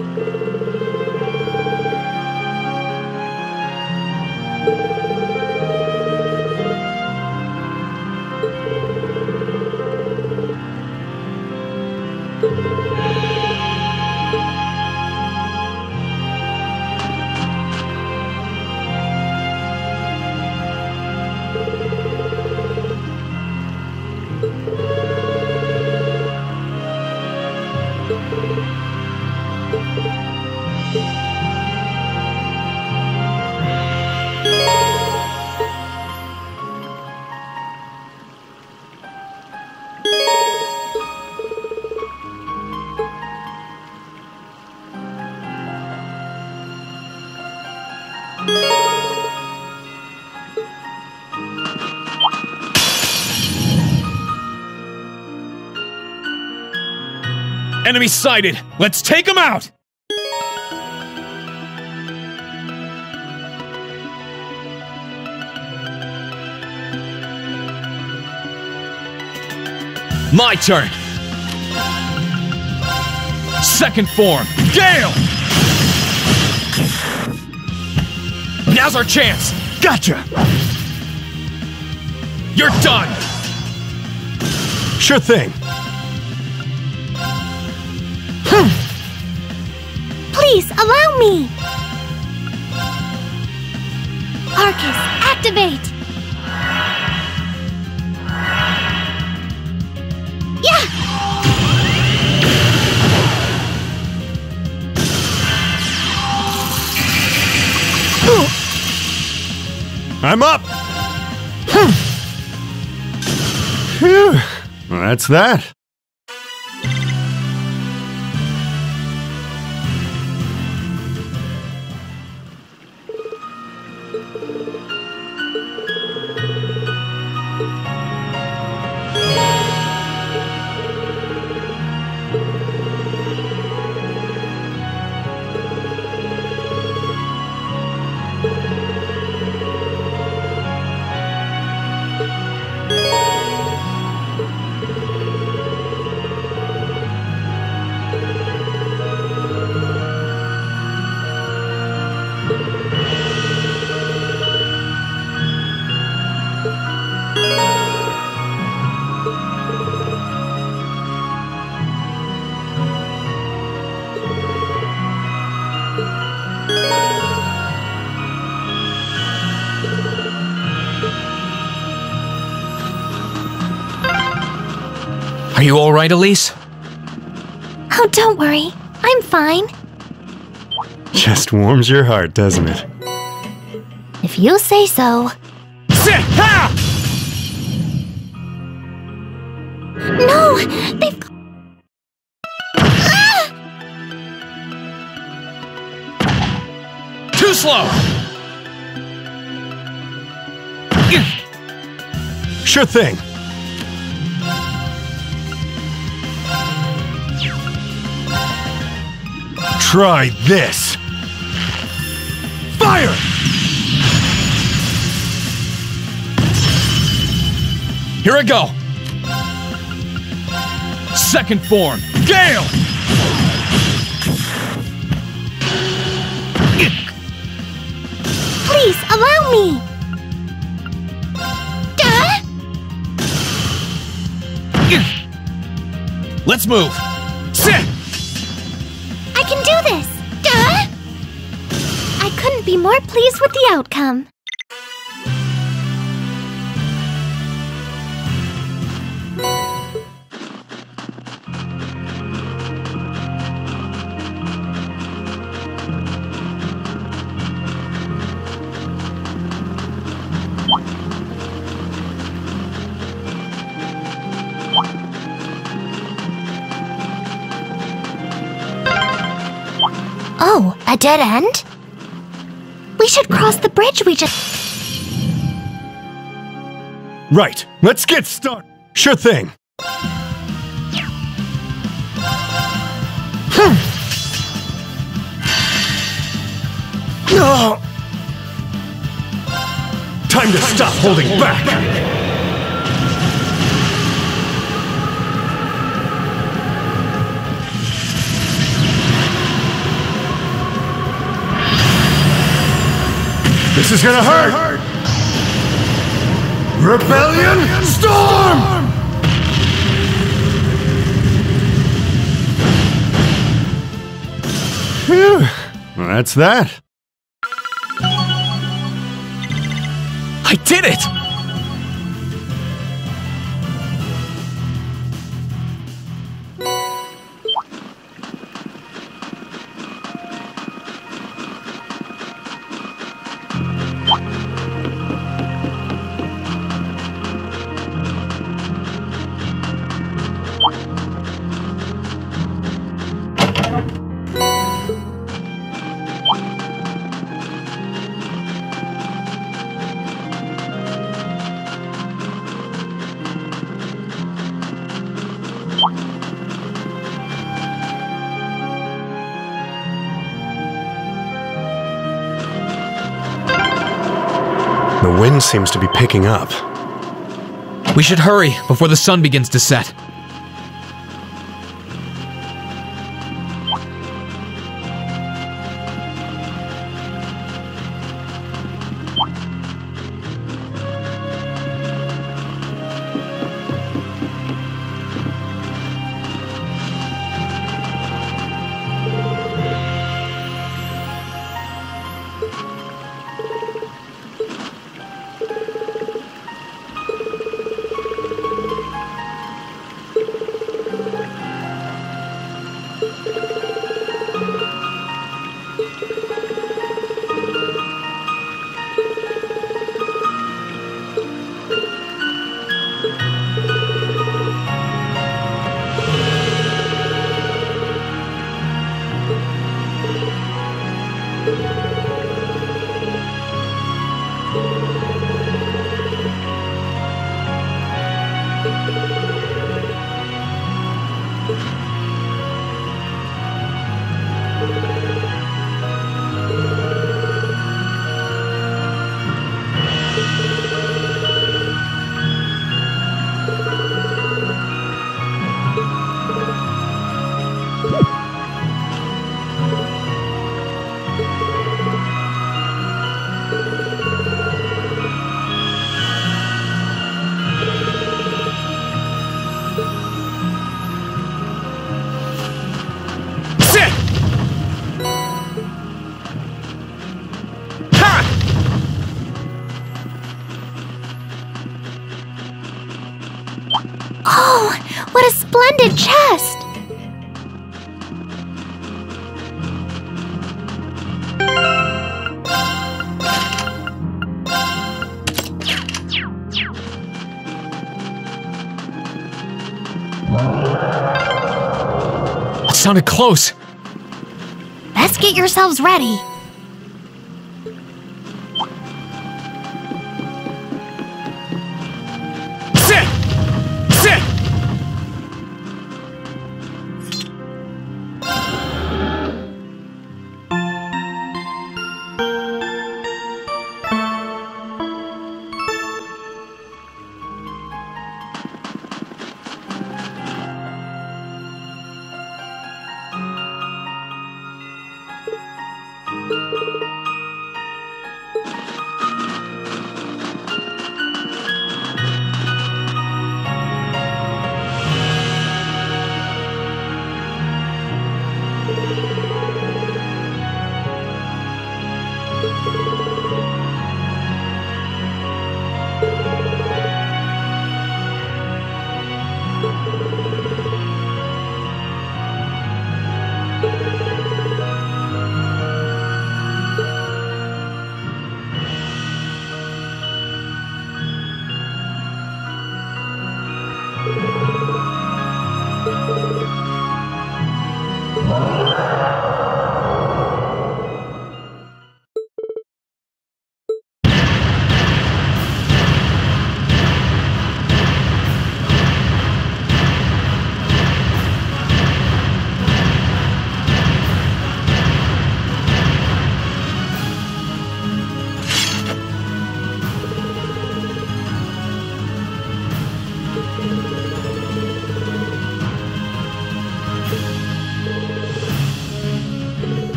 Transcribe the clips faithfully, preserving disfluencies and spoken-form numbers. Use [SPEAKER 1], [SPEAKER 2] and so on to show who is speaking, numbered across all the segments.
[SPEAKER 1] Enemy sighted! Let's take him out! My turn! Second form, Gale! Now's our chance!
[SPEAKER 2] Gotcha!
[SPEAKER 1] You're done!
[SPEAKER 2] Sure thing.
[SPEAKER 3] Please, allow me! Arcus, activate! Yeah!
[SPEAKER 2] I'm up! Phew. Well, that's that.
[SPEAKER 1] Are you alright, Elise?
[SPEAKER 3] Oh, don't worry. I'm fine.
[SPEAKER 2] Just warms your heart, doesn't it?
[SPEAKER 3] If you say so.
[SPEAKER 1] Sit! Ha!
[SPEAKER 3] No! They've... Ah!
[SPEAKER 1] Too slow!
[SPEAKER 2] Sure thing. Try this! Fire!
[SPEAKER 1] Here I go! Second form, Gale!
[SPEAKER 3] Please, allow me! Duh!
[SPEAKER 1] Let's move! Sit!
[SPEAKER 3] I can do this! Duh! I couldn't be more pleased with the outcome. Oh, a dead end? We should cross the bridge we just...
[SPEAKER 2] Right, let's get started. Sure thing. Hmm. No. Time to stop holding back. This is gonna hurt! Rebellion Storm! Phew, well, that's that.
[SPEAKER 1] I did it!
[SPEAKER 2] The wind seems to be picking up.
[SPEAKER 1] We should hurry before the sun begins to set.
[SPEAKER 3] Oh, what a splendid chest!
[SPEAKER 1] That sounded close.
[SPEAKER 3] Let's get yourselves ready.
[SPEAKER 1] Sit! Sit!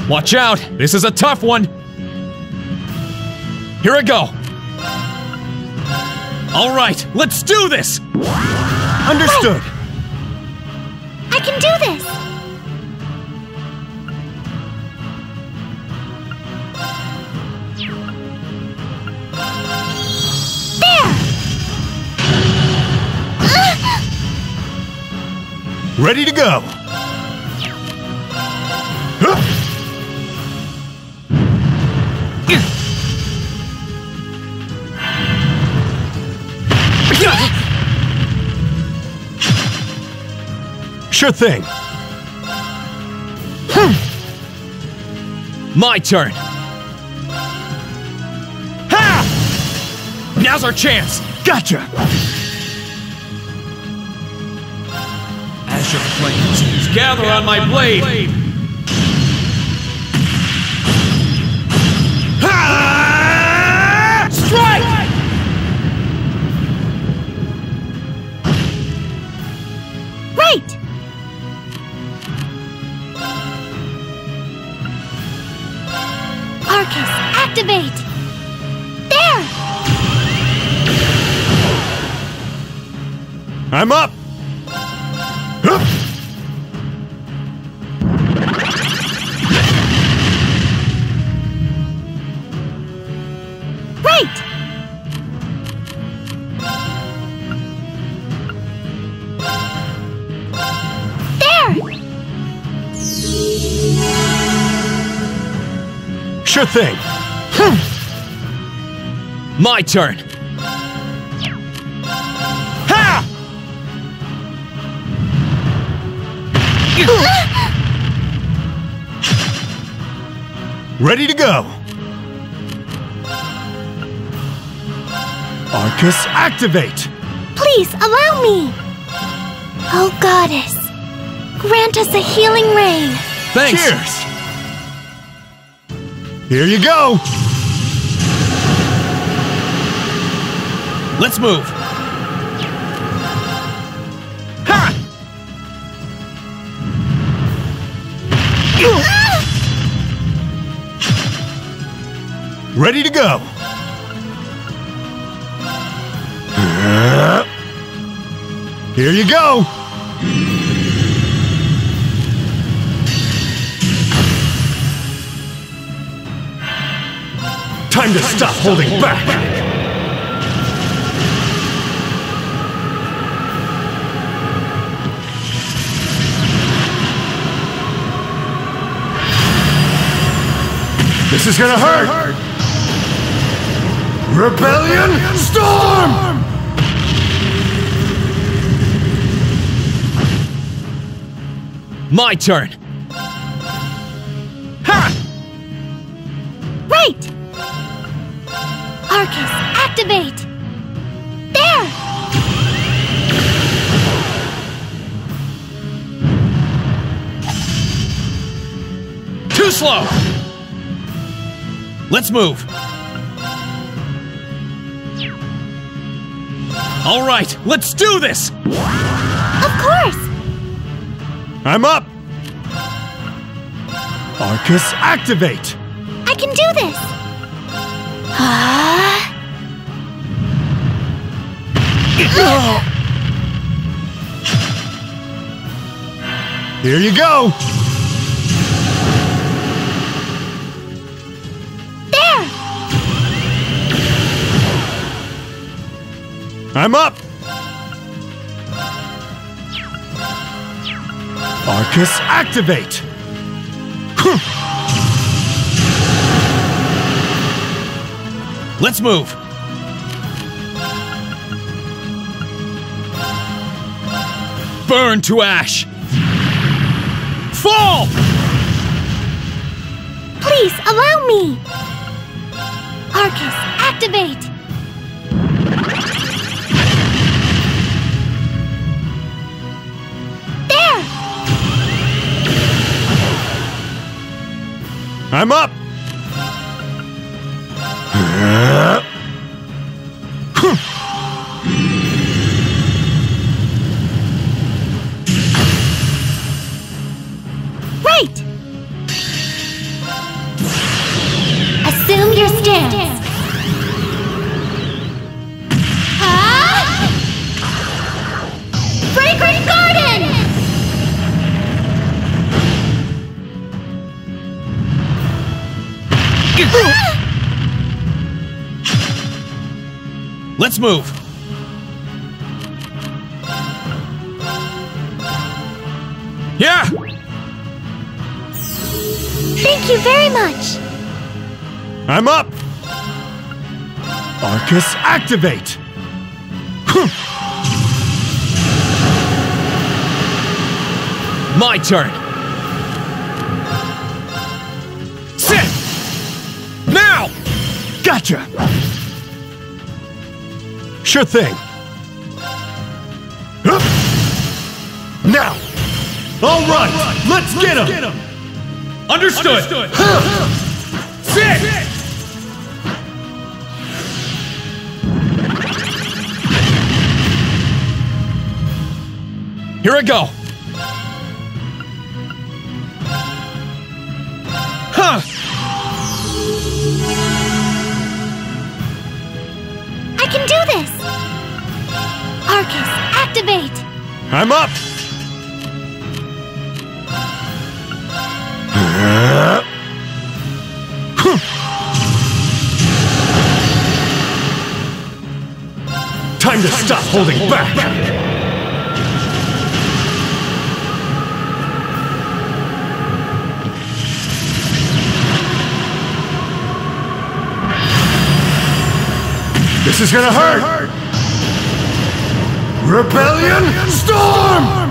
[SPEAKER 1] Watch out! This is a tough one! Here I go! Alright, let's do this!
[SPEAKER 2] Understood!
[SPEAKER 3] I can do this! There!
[SPEAKER 2] Ready to go! Huh. Sure thing.
[SPEAKER 1] My turn. Ha! Now's our chance.
[SPEAKER 2] Gotcha!
[SPEAKER 1] As your flames gather on my blade. Ha! Strike!
[SPEAKER 3] Right! Arcus, activate! There!
[SPEAKER 2] I'm up! Huh.
[SPEAKER 3] Right! There!
[SPEAKER 2] Sure thing.
[SPEAKER 1] My turn. Ha!
[SPEAKER 2] Ready to go. Arcus, activate!
[SPEAKER 3] Please, allow me! Oh, Goddess, grant us a healing rain.
[SPEAKER 1] Thanks.
[SPEAKER 2] Cheers! Here you go!
[SPEAKER 1] Let's move. Ha!
[SPEAKER 2] Ready to go! Here you go! Time to stop holding back! This is gonna hurt! Rebellion Storm!
[SPEAKER 1] My turn. Ha!
[SPEAKER 3] Right! Arcus, activate! There!
[SPEAKER 1] Too slow. Let's move. All right, let's do this.
[SPEAKER 3] Of course!
[SPEAKER 2] I'm up! Arcus, activate!
[SPEAKER 3] I can do this! Ah!
[SPEAKER 2] Here you go!
[SPEAKER 3] There!
[SPEAKER 2] I'm up! Arcus, activate!
[SPEAKER 1] Let's move. Burn to ash. Fall!
[SPEAKER 3] Please, allow me! Arcus, activate! There!
[SPEAKER 2] I'm up!
[SPEAKER 3] Right! dance. Ah! Fragrant garden!
[SPEAKER 1] Let's move. Yeah!
[SPEAKER 3] Thank you very much.
[SPEAKER 2] I'm up! Arcus, activate!
[SPEAKER 1] My turn. Sit! Now!
[SPEAKER 2] Gotcha! Sure thing. Huh? Now! All right, let's get him!
[SPEAKER 1] Understood! Sit! Here I go! Huh!
[SPEAKER 3] I can do this! Arcus, activate!
[SPEAKER 2] I'm up! Time to stop holding back! This is gonna hurt! Rebellion Storm!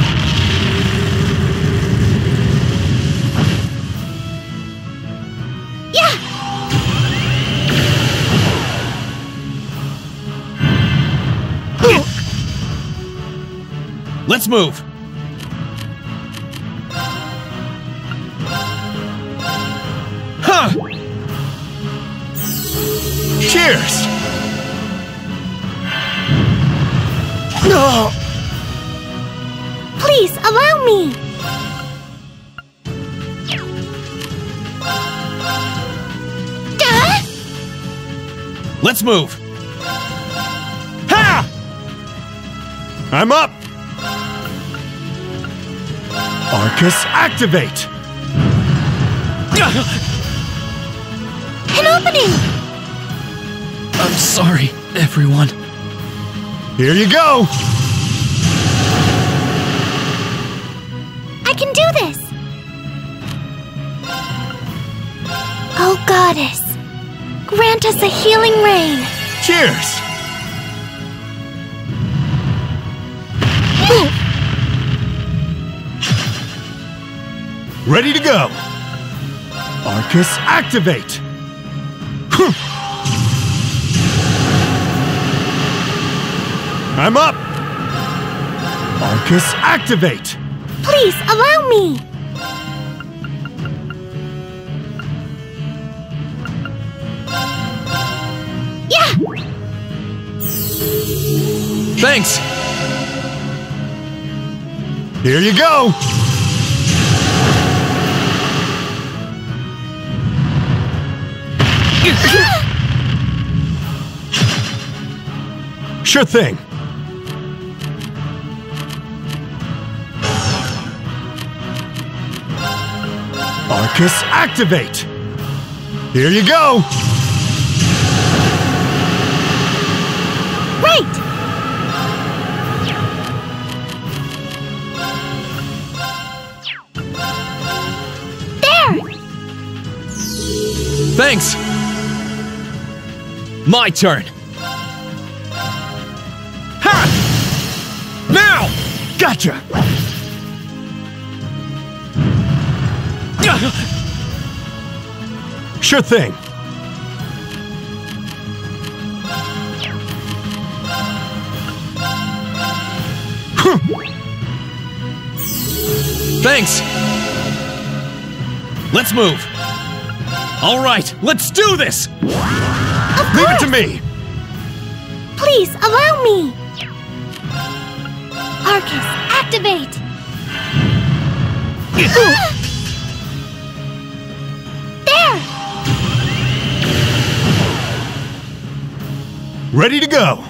[SPEAKER 1] Let's move! Huh!
[SPEAKER 2] Cheers! No!
[SPEAKER 3] Please, allow me! Duh!
[SPEAKER 1] Let's move! Ha!
[SPEAKER 2] I'm up! Arcus, activate!
[SPEAKER 3] An opening!
[SPEAKER 1] I'm sorry, everyone.
[SPEAKER 2] Here you go!
[SPEAKER 3] I can do this! Oh, Goddess, grant us a healing rain!
[SPEAKER 2] Cheers! Ready to go! Arcus, activate! I'm up! Arcus, activate!
[SPEAKER 3] Please, allow me! Yeah!
[SPEAKER 1] Thanks!
[SPEAKER 2] Here you go! Sure thing. Arcus, activate! Here you go!
[SPEAKER 3] Wait! There!
[SPEAKER 1] Thanks! My turn! Ha! Now!
[SPEAKER 2] Gotcha! Sure thing.
[SPEAKER 1] Thanks! Let's move! Alright, let's do this!
[SPEAKER 3] Of
[SPEAKER 2] Leave it
[SPEAKER 3] course.
[SPEAKER 2] to me!
[SPEAKER 3] Please, allow me! Arcus, activate! There!
[SPEAKER 2] Ready to go!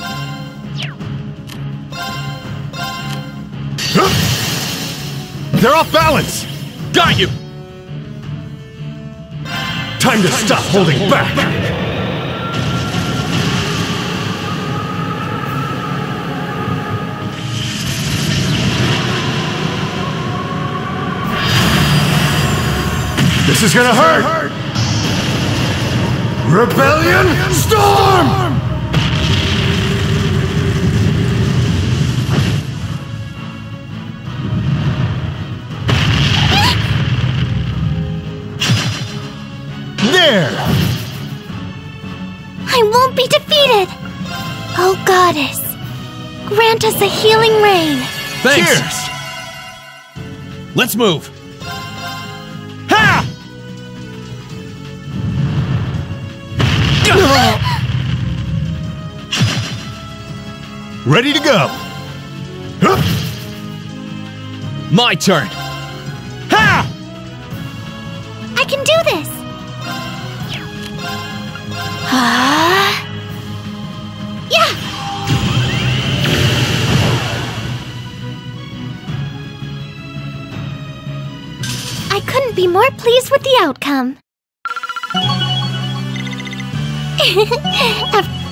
[SPEAKER 2] They're off balance!
[SPEAKER 1] Got you!
[SPEAKER 2] Time to stop holding back! This is gonna hurt! Rebellion Storm! There!
[SPEAKER 3] I won't be defeated! Oh, Goddess, grant us a healing rain.
[SPEAKER 1] Thanks!
[SPEAKER 2] Cheers!
[SPEAKER 1] Let's move!
[SPEAKER 2] Ha! Ready to go!
[SPEAKER 1] My turn!
[SPEAKER 2] Ha!
[SPEAKER 3] I can do this! Ah! Yeah! I couldn't be more pleased with the outcome. After